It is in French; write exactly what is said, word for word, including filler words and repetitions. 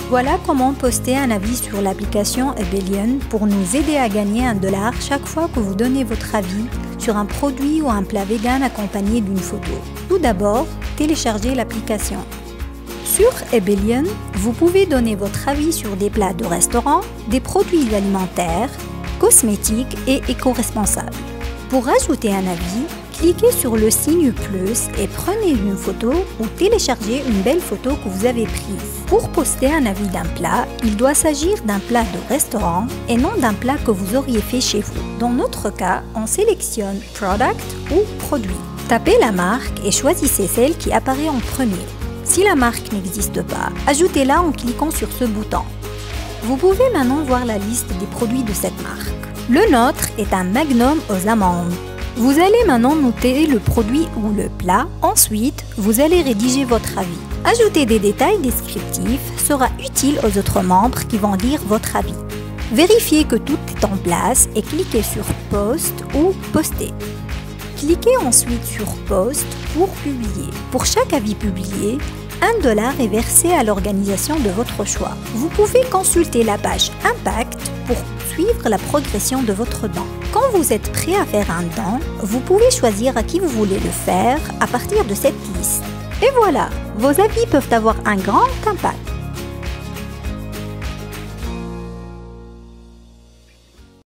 Voilà comment poster un avis sur l'application Ebellion pour nous aider à gagner un dollar chaque fois que vous donnez votre avis sur un produit ou un plat vegan accompagné d'une photo. Tout d'abord, téléchargez l'application. Sur Ebellion, vous pouvez donner votre avis sur des plats de restaurant, des produits alimentaires, cosmétiques et éco-responsables. Pour ajouter un avis, cliquez sur le signe plus et prenez une photo ou téléchargez une belle photo que vous avez prise. Pour poster un avis d'un plat, il doit s'agir d'un plat de restaurant et non d'un plat que vous auriez fait chez vous. Dans notre cas, on sélectionne Product ou Produit. Tapez la marque et choisissez celle qui apparaît en premier. Si la marque n'existe pas, ajoutez-la en cliquant sur ce bouton. Vous pouvez maintenant voir la liste des produits de cette marque. Le nôtre est un Magnum aux amandes. Vous allez maintenant noter le produit ou le plat. Ensuite, vous allez rédiger votre avis. Ajouter des détails descriptifs sera utile aux autres membres qui vont lire votre avis. Vérifiez que tout est en place et cliquez sur Post ou Poster. Cliquez ensuite sur Post pour publier. Pour chaque avis publié, un dollar est versé à l'organisation de votre choix. Vous pouvez consulter la page Impact pour suivre la progression de votre don. Quand vous êtes prêt à faire un don, vous pouvez choisir à qui vous voulez le faire à partir de cette liste. Et voilà, vos avis peuvent avoir un grand impact.